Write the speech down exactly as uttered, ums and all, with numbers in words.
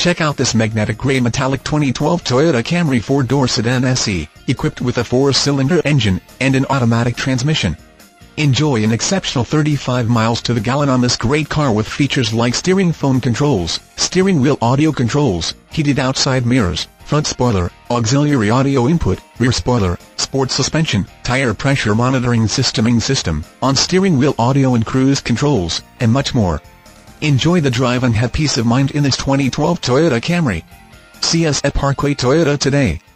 Check out this magnetic grey metallic twenty twelve Toyota Camry four-door sedan S E, equipped with a four-cylinder engine and an automatic transmission. Enjoy an exceptional thirty-five miles to the gallon on this great car with features like steering phone controls, steering wheel audio controls, heated outside mirrors, front spoiler, auxiliary audio input, rear spoiler, sport suspension, tire pressure monitoring system, system, on steering wheel audio and cruise controls, and much more. Enjoy the drive and have peace of mind in this twenty twelve Toyota Camry. See us at Parkway Toyota today.